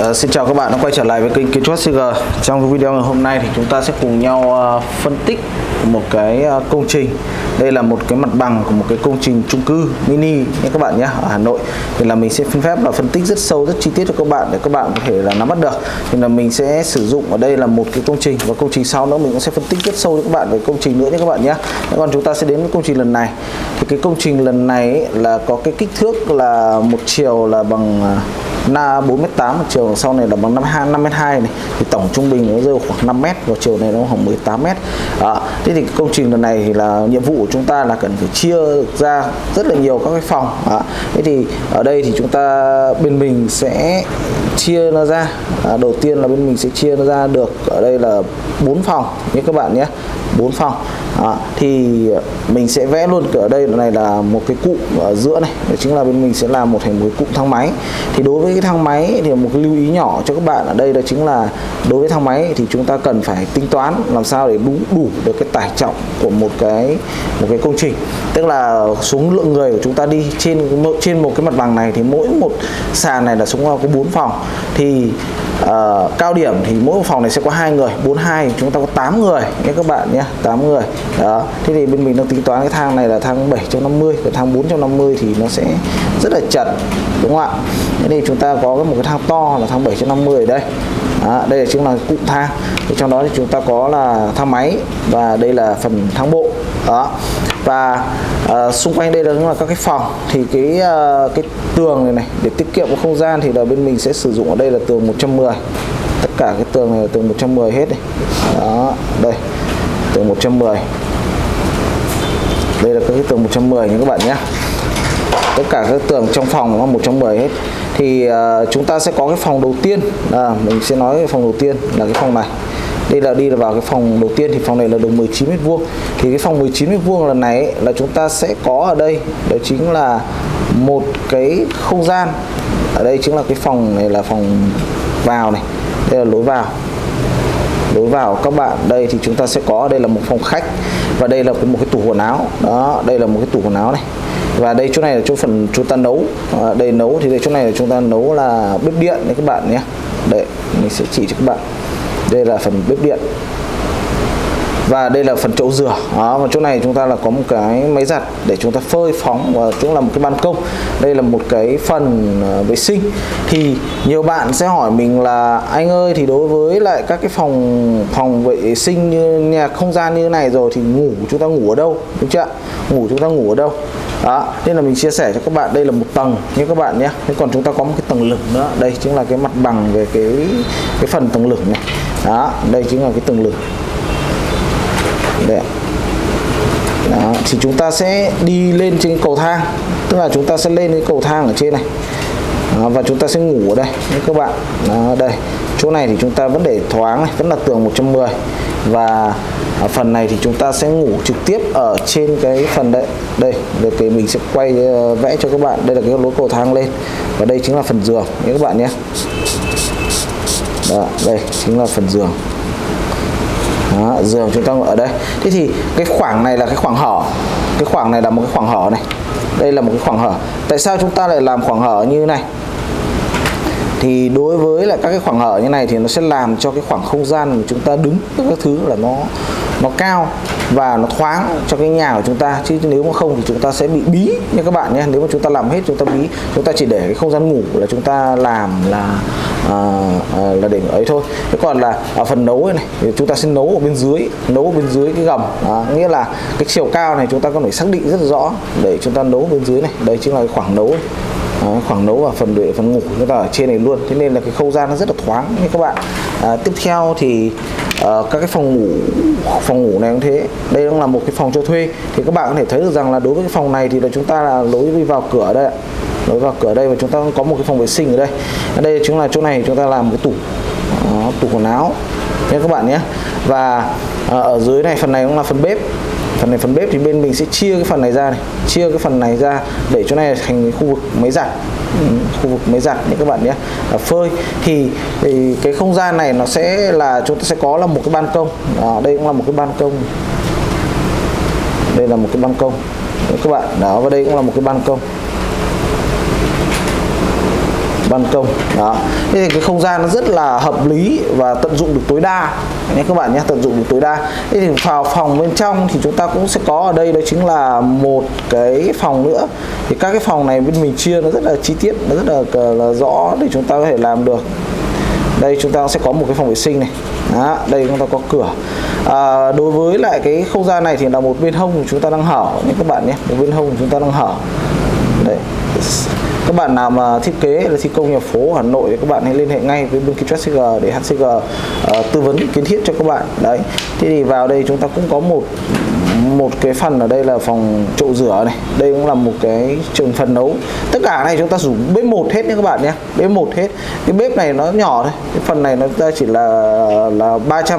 Xin chào các bạn đã quay trở lại với kênh Kiến trúc HCG. Trong video ngày hôm nay thì chúng ta sẽ cùng nhau phân tích một cái công trình. Đây là một cái mặt bằng của một cái công trình chung cư mini nhé các bạn nhé, ở Hà Nội. Thì là mình sẽ xin phép là phân tích rất sâu, rất chi tiết cho các bạn để các bạn có thể là nắm bắt được. Thì là mình sẽ sử dụng ở đây là một cái công trình, và công trình sau nữa mình cũng sẽ phân tích rất sâu cho các bạn về công trình nữa nhé các bạn nhé. Còn chúng ta sẽ đến với công trình lần này. Thì cái công trình lần này ấy, là có cái kích thước là một chiều là bằng 4m8, một chiều sau này là bằng 5m2 này, thì tổng trung bình nó rơi khoảng 5m, và chiều này nó khoảng 18m. Thế thì công trình lần này thì là nhiệm vụ của chúng ta là cần phải chia ra rất là nhiều các cái phòng. Thế thì ở đây thì chúng ta bên mình sẽ chia nó ra. Đầu tiên là bên mình sẽ chia nó ra được ở đây là 4 phòng nhé các bạn nhé, 4 phòng. Thì mình sẽ vẽ luôn ở đây này là một cái cụm ở giữa này, đó chính là bên mình sẽ làm thành một cụm thang máy. Thì đối với cái thang máy thì một cái lưu ý nhỏ cho các bạn ở đây đó chính là đối với thang máy thì chúng ta cần phải tính toán làm sao để đủ được cái tải trọng của một cái công trình. Tức là số lượng người của chúng ta đi trên một cái mặt bằng này thì mỗi một sàn này là xuống có 4 phòng. Thì cao điểm thì mỗi phòng này sẽ có 2 người, 42 chúng ta có 8 người nhé các bạn nhé, 8 người. Đó. Thế thì bên mình đang tính toán cái thang này là thang 750, cái thang 450 thì nó sẽ rất là chật, đúng không ạ? Thế thì chúng ta có một cái thang to là thang 750 ở đây. Đây là chính là cụm thang. Thì trong đó thì chúng ta có là thang máy, và đây là phần thang bộ. Đó. Và xung quanh đây là các cái phòng. Thì cái tường này để tiết kiệm cái không gian thì là bên mình sẽ sử dụng ở đây là tường 110. Tất cả cái tường này là tường 110 hết này. Đó, đây. Tường 110. Đây là các cái tường 110 nha các bạn nhé. Tất cả các tường trong phòng nó 110 hết. Thì chúng ta sẽ có cái phòng đầu tiên. Mình sẽ nói cái phòng đầu tiên là cái phòng này. Đây là đi vào cái phòng đầu tiên, thì phòng này là được 19m². Thì cái phòng 19m² lần này ấy, là chúng ta sẽ có ở đây, đó chính là một cái không gian. Ở đây chính là cái phòng này là phòng vào này. Đây là lối vào. Lối vào các bạn, đây thì chúng ta sẽ có ở đây là một phòng khách, và đây là một cái tủ quần áo. Đó, đây là một cái tủ quần áo này. Và đây chỗ này là chỗ phần chúng ta nấu. Đây nấu thì đây chỗ này là chúng ta nấu là bếp điện đấy các bạn nhé. Đây mình sẽ chỉ cho các bạn. Đây là phần bếp điện. Và đây là phần chậu rửa. Đó, và chỗ này chúng ta là có một cái máy giặt để chúng ta phơi phóng, và cũng là một cái ban công. Đây là một cái phần vệ sinh. Thì nhiều bạn sẽ hỏi mình là anh ơi, thì đối với lại các cái phòng vệ sinh như nhà không gian như thế này rồi thì chúng ta ngủ ở đâu, đúng chưa? Chúng ta ngủ ở đâu? Đó, nên là mình chia sẻ cho các bạn đây là một tầng như các bạn nhé. Thế còn chúng ta có một cái tầng lửng nữa. Đây chính là cái mặt bằng về cái phần tầng lửng này. Đó, đây chính là cái tầng lửng. Đây. Đó, thì chúng ta sẽ đi lên trên cầu thang, tức là chúng ta sẽ lên cái cầu thang ở trên này. Đó, và chúng ta sẽ ngủ ở đây nhé các bạn. Đó, đây chỗ này thì chúng ta vẫn để thoáng này, vẫn là tường 110. Và ở phần này thì chúng ta sẽ ngủ trực tiếp ở trên cái phần đây. Đây thì mình sẽ quay vẽ cho các bạn. Đây là cái lối cầu thang lên, và đây chính là phần giường nhé các bạn nhé. Đó, đây chính là phần giường. Đó, giường chúng ta ở đây. Thế thì cái khoảng này là cái khoảng hở. Cái khoảng này là một cái khoảng hở này. Đây là một cái khoảng hở. Tại sao chúng ta lại làm khoảng hở như thế này? Thì đối với lại các cái khoảng hở như này thì nó sẽ làm cho cái khoảng không gian của chúng ta đứng các thứ là nó cao và nó thoáng cho cái nhà của chúng ta. Chứ nếu mà không thì chúng ta sẽ bị bí nha các bạn nhé. Nếu mà chúng ta làm hết chúng ta bí, chúng ta chỉ để cái không gian ngủ là chúng ta làm là để ấy thôi. Thế còn là ở phần nấu này thì chúng ta sẽ nấu ở bên dưới cái gầm. Nghĩa là cái chiều cao này chúng ta có thể xác định rất rõ để chúng ta nấu bên dưới này. Đây chính là cái khoảng nấu. Khoảng nấu và phần ngủ chúng ta ở trên này luôn. Thế nên là cái không gian nó rất là thoáng như các bạn. Tiếp theo thì các cái phòng ngủ này cũng thế. Đây cũng là một cái phòng cho thuê. Thì các bạn có thể thấy được rằng là đối với cái phòng này thì là chúng ta là lối đi vào cửa ở đây. Lối vào cửa ở đây, và chúng ta có một cái phòng vệ sinh ở đây. Ở đây chính là chỗ này chúng ta làm một cái tủ quần áo nha các bạn nhé. Và ở dưới này, phần này cũng là phần bếp. Phần bếp thì bên mình sẽ chia cái phần này ra này, chia cái phần này ra để chỗ này thành khu vực máy giặt. Khu vực máy giặt nhé các bạn nhé. Phơi thì cái không gian này nó sẽ là chúng ta sẽ có là một cái ban công. Đây cũng là một cái ban công. Đây là một cái ban công các bạn. Đó, và đây cũng là một cái ban công. ban công. Đó, thế thì cái không gian nó rất là hợp lý và tận dụng được tối đa nhé các bạn nhé, tận dụng được tối đa. Thế thì vào phòng bên trong thì chúng ta cũng sẽ có ở đây, đó chính là một cái phòng nữa. Thì các cái phòng này bên mình chia nó rất là chi tiết, nó rất là rõ để chúng ta có thể làm được. Đây chúng ta sẽ có một cái phòng vệ sinh này. Đó, đây chúng ta có cửa. Đối với lại cái không gian này thì là một bên hông của chúng ta đang hở nhé các bạn nhé, một bên hông của chúng ta đang hở. Đấy, các bạn nào mà thiết kế là thi công nhà phố Hà Nội thì các bạn hãy liên hệ ngay với bên Kiến Trúc HCG để HCG tư vấn kiến thiết cho các bạn. Đấy, thế thì vào đây chúng ta cũng có một cái phần ở đây là phòng chậu rửa này, đây cũng là một cái trường phần nấu. Tất cả này chúng ta dùng bếp một hết nhé các bạn nhé, bếp một hết. Cái bếp này nó nhỏ thôi, cái phần này nó chỉ là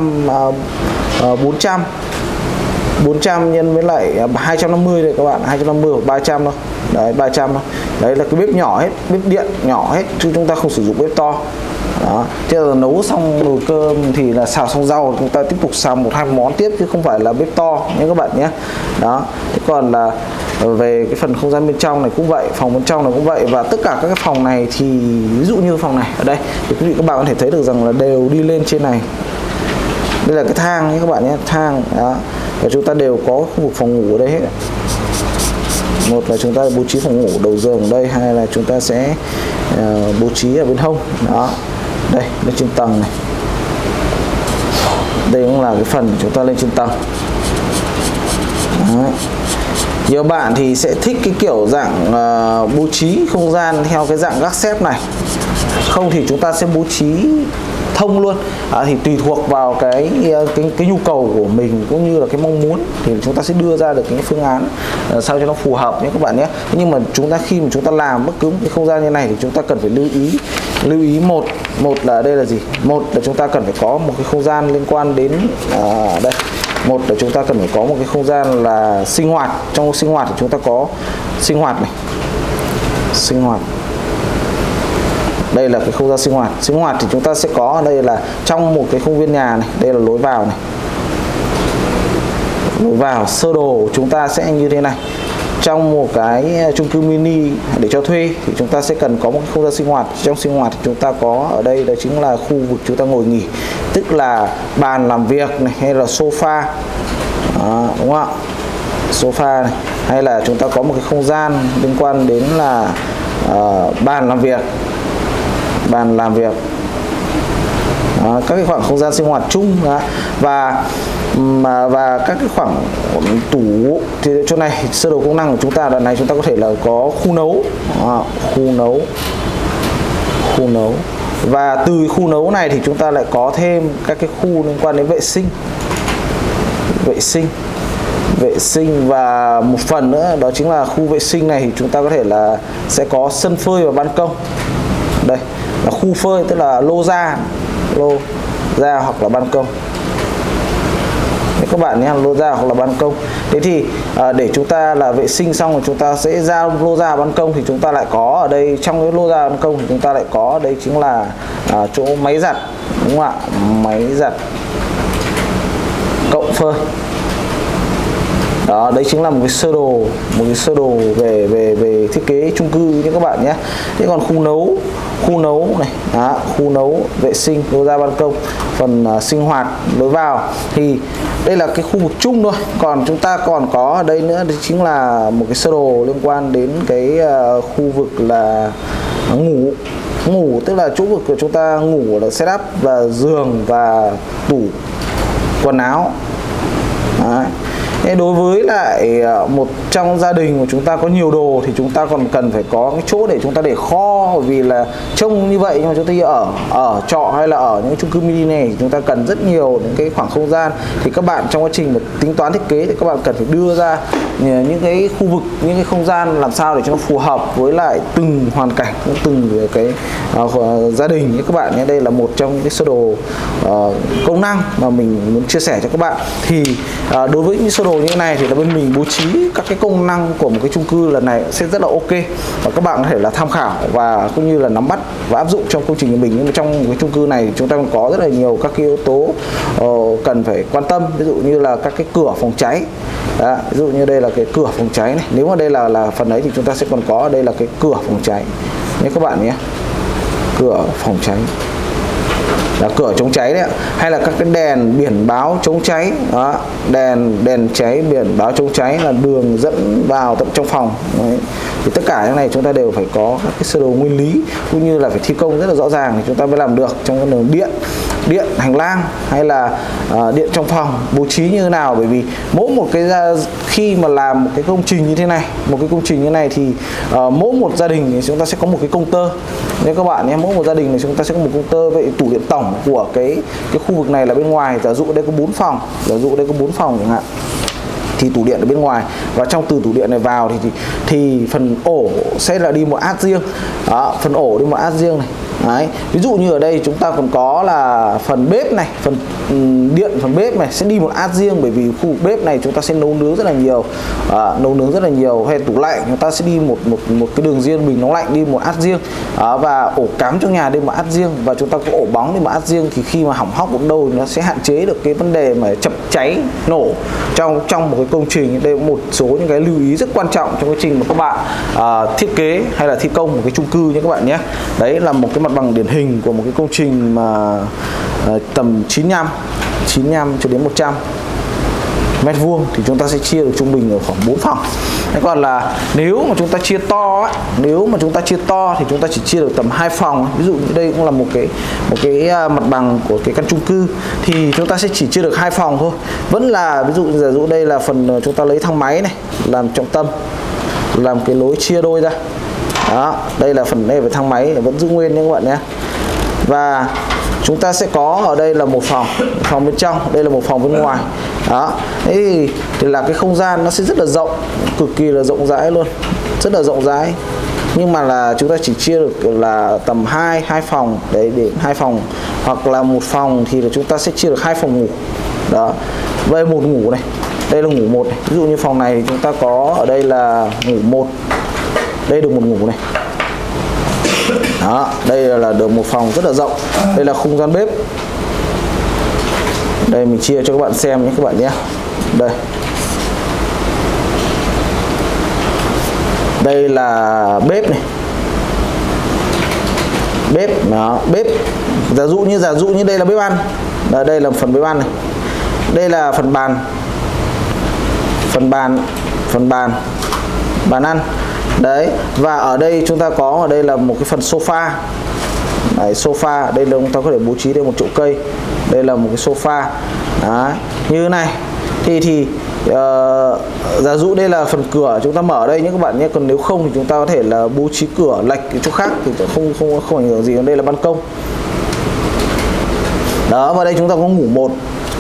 400 nhân với lại 250 đây các bạn, 250 hoặc 300 thôi. Đấy, 300 thôi. Đấy là cái bếp nhỏ hết, bếp điện nhỏ hết chứ chúng ta không sử dụng bếp to. Đó, thế là nấu xong nồi cơm thì là xào xong rau chúng ta tiếp tục xào 1-2 món tiếp chứ không phải là bếp to nhé các bạn nhé. Đó, thế còn là về cái phần không gian bên trong này cũng vậy, phòng bên trong này cũng vậy, và tất cả các cái phòng này thì ví dụ như phòng này ở đây thì quý vị các bạn có thể thấy được rằng là đều đi lên trên này. Đây là cái thang nhé các bạn nhé, thang. Đó, và chúng ta đều có khu vực phòng ngủ ở đây hết. Một là chúng ta bố trí phòng ngủ đầu giường ở đây, hai là chúng ta sẽ bố trí ở bên hông. Đó, đây lên trên tầng này, đây cũng là cái phần chúng ta lên trên tầng. Đấy. Nhiều bạn thì sẽ thích cái kiểu dạng bố trí không gian theo cái dạng gác xép này, không thì chúng ta sẽ bố trí thông luôn. Thì tùy thuộc vào cái nhu cầu của mình cũng như là cái mong muốn thì chúng ta sẽ đưa ra được cái phương án sao cho nó phù hợp nhé các bạn nhé. Nhưng mà chúng ta khi mà chúng ta làm bất cứ cái không gian như này thì chúng ta cần phải lưu ý một là đây là gì? Một là chúng ta cần phải có một cái không gian liên quan đến đây. Một là chúng ta cần phải có một cái không gian là sinh hoạt. Trong sinh hoạt thì chúng ta có sinh hoạt này, sinh hoạt. Đây là cái không gian sinh hoạt. Sinh hoạt thì chúng ta sẽ có ở đây là trong một cái khuôn viên nhà này, đây là lối vào này. Lối vào sơ đồ của chúng ta sẽ như thế này. Trong một cái chung cư mini để cho thuê thì chúng ta sẽ cần có một cái không gian sinh hoạt. Trong sinh hoạt thì chúng ta có ở đây đó chính là khu vực chúng ta ngồi nghỉ, tức là bàn làm việc này, hay là sofa. Đó, đúng không ạ? Sofa này, hay là chúng ta có một cái không gian liên quan đến là bàn làm việc. Bàn làm việc. Đó, các cái khoảng không gian sinh hoạt chung. Đó. Và các cái khoảng tủ thì chỗ này sơ đồ công năng của chúng ta đoạn này chúng ta có thể là có khu nấu. Đó, khu nấu. Và từ khu nấu này thì chúng ta lại có thêm các cái khu liên quan đến vệ sinh và một phần nữa đó chính là khu vệ sinh này thì chúng ta có thể là sẽ có sân phơi và ban công. Đây là khu phơi, tức là lô ra hoặc là ban công. Đấy các bạn nhé, lô ra hoặc là ban công. Thế thì để chúng ta là vệ sinh xong rồi chúng ta sẽ ra lô ra ban công thì chúng ta lại có ở đây, trong cái lô ra ban công thì chúng ta lại có ở đây chính là chỗ máy giặt, đúng không ạ? Máy giặt cộng phơi. Đó, đấy chính là một cái sơ đồ về thiết kế chung cư như các bạn nhé. Thế còn khu nấu này, đó, khu nấu, vệ sinh, lối ra ban công, phần sinh hoạt, lối vào thì đây là cái khu vực chung thôi. Còn chúng ta còn có ở đây nữa thì chính là một cái sơ đồ liên quan đến cái khu vực là ngủ, tức là chỗ vực của chúng ta ngủ là setup là giường và tủ quần áo. Đấy. Thế đối với lại một trong gia đình của chúng ta có nhiều đồ thì chúng ta còn cần phải có cái chỗ để chúng ta để kho, vì là trông như vậy nhưng mà chúng ta ở trọ hay là ở những chung cư mini này thì chúng ta cần rất nhiều những cái khoảng không gian. Thì các bạn trong quá trình mà tính toán thiết kế thì các bạn cần phải đưa ra những cái khu vực, những cái không gian làm sao để cho nó phù hợp với lại từng hoàn cảnh, từng cái gia đình như các bạn nhé. Đây là một trong những cái sơ đồ công năng mà mình muốn chia sẻ cho các bạn. Thì đối với những sơ đồ như thế này thì là bên mình bố trí các cái công năng của một cái chung cư lần này sẽ rất là ok, và các bạn có thể là tham khảo và cũng như là nắm bắt và áp dụng trong công trình của mình. Nhưng mà trong cái chung cư này chúng ta còn có rất là nhiều các cái yếu tố cần phải quan tâm, ví dụ như là các cái cửa phòng cháy. Đó, ví dụ như đây là cái cửa phòng cháy này, nếu mà đây là phần ấy thì chúng ta sẽ còn có đây là cái cửa phòng cháy nhé các bạn nhé. cửa phòng cháy, là cửa chống cháy đấy ạ. Hay là các cái đèn biển báo chống cháy đó, đèn cháy, biển báo chống cháy là đường dẫn vào tận trong phòng đấy. Thì tất cả những này chúng ta đều phải có các cái sơ đồ nguyên lý, cũng như là phải thi công rất là rõ ràng thì chúng ta mới làm được. Trong cái đường điện hành lang hay là điện trong phòng bố trí như thế nào, bởi vì mỗi một cái khi mà làm một cái công trình như thế này, thì mỗi một gia đình thì chúng ta sẽ có một cái công tơ nha các bạn nhé. Mỗi một gia đình thì chúng ta sẽ có một công tơ. Vậy tủ điện tổng của cái khu vực này là bên ngoài, giả dụ đây có 4 phòng, chẳng hạn, thì tủ điện ở bên ngoài, và trong từ tủ điện này vào thì phần ổ sẽ là đi một át riêng đó, phần ổ đi một át riêng này. Đấy. Ví dụ như ở đây chúng ta còn có là phần bếp này, phần điện, phần bếp này sẽ đi một át riêng, bởi vì khu vực bếp này chúng ta sẽ nấu nướng rất là nhiều, hay tủ lạnh chúng ta sẽ đi một cái đường riêng, bình nóng lạnh đi một át riêng, và ổ cắm trong nhà đi một át riêng, và chúng ta có ổ bóng đi một át riêng. Thì khi mà hỏng hóc ở đâu nó sẽ hạn chế được cái vấn đề mà chập cháy nổ trong một cái công trình. Đây là một số những cái lưu ý rất quan trọng trong quá trình mà các bạn thiết kế hay là thi công một cái chung cư nhé các bạn nhé. Đấy là một cái mặt bằng điển hình của một cái công trình mà tầm 95 cho đến 100 mét vuông thì chúng ta sẽ chia được trung bình ở khoảng 4 phòng. Thế còn là nếu mà chúng ta chia to thì chúng ta chỉ chia được tầm 2 phòng. Ví dụ như đây cũng là một cái mặt bằng của cái căn chung cư thì chúng ta sẽ chỉ chia được 2 phòng thôi. Vẫn là ví dụ đây là phần chúng ta lấy thang máy này làm trọng tâm, làm cái lối chia đôi ra. Đó, đây là phần này về thang máy vẫn giữ nguyên nha các bạn nhé. Và chúng ta sẽ có ở đây là một phòng bên trong, đây là một phòng bên ngoài. Đó, thì là cái không gian nó sẽ rất là rộng, cực kỳ là rộng rãi luôn, rất là rộng rãi. Nhưng mà là chúng ta chỉ chia được là tầm 2 phòng đấy, để 2 phòng hoặc là một phòng thì là chúng ta sẽ chia được 2 phòng ngủ. Đó, đây một ngủ này, đây là ngủ một này. Ví dụ như phòng này thì chúng ta có ở đây là ngủ một, đây được một ngủ này. Đó, đây là được một phòng rất là rộng. Đây là không gian bếp. Đây mình chia cho các bạn xem nhé các bạn nhé. Đây là bếp này. Bếp. Giả dụ như đây là bếp ăn. Đây là phần bếp ăn này. Đây là phần bàn. Bàn ăn. Đấy, và ở đây chúng ta có ở đây là một cái phần sofa. Đấy, sofa, đây là chúng ta có thể bố trí đây một chỗ cây. Đây là một cái sofa. Đấy, như thế này. Thì giả dụ đây là phần cửa chúng ta mở ở đây nhé các bạn nhé. Còn nếu không thì chúng ta có thể là bố trí cửa lệch cái chỗ khác thì không ảnh hưởng gì. Đây là ban công. Đó, và đây chúng ta có ngủ một.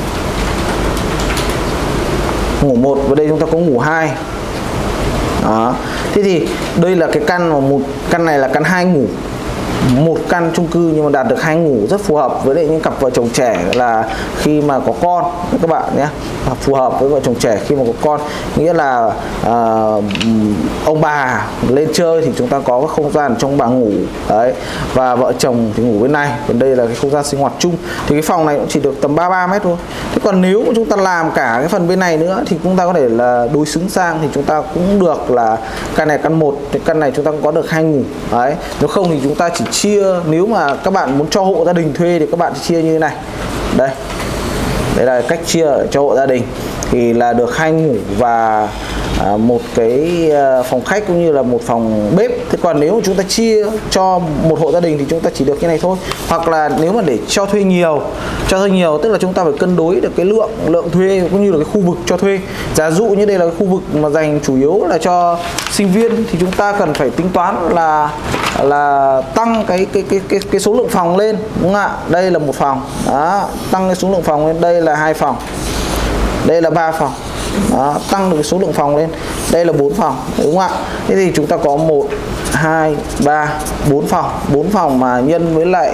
Và đây chúng ta có ngủ 2. Đó. Thế thì đây là cái căn này là căn 2 ngủ. Một căn chung cư nhưng mà đạt được 2 ngủ, rất phù hợp với những cặp vợ chồng trẻ là khi mà có con các bạn nhé. Phù hợp với vợ chồng trẻ khi mà có con, nghĩa là ông bà lên chơi thì chúng ta có cái không gian trong bà ngủ đấy, và vợ chồng thì ngủ bên này. Còn đây là cái không gian sinh hoạt chung. Thì cái phòng này cũng chỉ được tầm 33 mét thôi. Thế còn nếu mà chúng ta làm cả cái phần bên này nữa thì chúng ta có thể là đối xứng sang, thì chúng ta cũng được là căn này căn 1, thì căn này chúng ta cũng có được 2 ngủ đấy. Nếu không thì chúng ta chỉ chia, nếu mà các bạn muốn cho hộ gia đình thuê thì các bạn chia như thế này. Đây là cách chia cho hộ gia đình thì là được 2 ngủ và một cái phòng khách cũng như là một phòng bếp. Thế còn nếu chúng ta chia cho một hộ gia đình thì chúng ta chỉ được như này thôi. Hoặc là nếu mà để cho thuê nhiều tức là chúng ta phải cân đối được cái lượng thuê cũng như là cái khu vực cho thuê. Giả dụ như đây là cái khu vực mà dành chủ yếu là cho sinh viên thì chúng ta cần phải tính toán là tăng cái số lượng phòng lên, đúng không ạ? Đây là một phòng. Đó, tăng cái số lượng phòng lên. Đây là 2 phòng. Đây là 3 phòng. Đó, tăng được cái số lượng phòng lên. Đây là 4 phòng, đúng không ạ? Thế thì chúng ta có 1 2 3 4 phòng. 4 phòng mà nhân với lại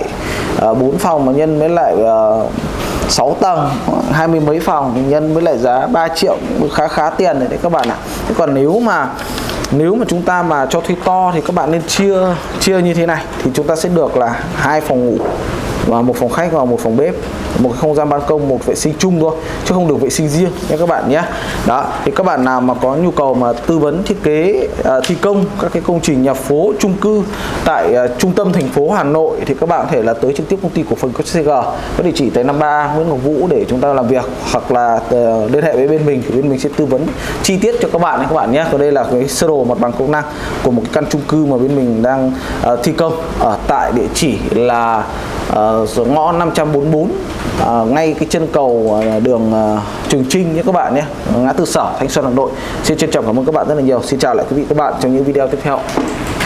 6 tầng, 20 mấy phòng thì nhân với lại giá 3 triệu, khá tiền đấy các bạn ạ. Thế còn nếu mà chúng ta mà cho thuê to thì các bạn nên chia như thế này thì chúng ta sẽ được là 2 phòng ngủ và 1 phòng khách và 1 phòng bếp. một cái không gian ban công, một vệ sinh chung thôi chứ không được vệ sinh riêng nha các bạn nhé. Đó thì các bạn nào mà có nhu cầu mà tư vấn thiết kế thi công các cái công trình nhà phố chung cư tại trung tâm thành phố Hà Nội thì các bạn có thể là tới trực tiếp công ty cổ phần CG có địa chỉ tại 53 Nguyễn Ngọc Vũ để chúng ta làm việc, hoặc là liên hệ với bên mình thì bên mình sẽ tư vấn chi tiết cho các bạn nhé các bạn nhé. Còn đây là cái sơ đồ mặt bằng công năng của một cái căn chung cư mà bên mình đang thi công ở tại địa chỉ là ngõ 544 ngay cái chân cầu đường Trường Trinh nhé các bạn nhé, ngã tư Sở, Thanh Xuân, Hà Nội. Xin trân trọng cảm ơn các bạn rất là nhiều. Xin chào lại quý vị các bạn trong những video tiếp theo.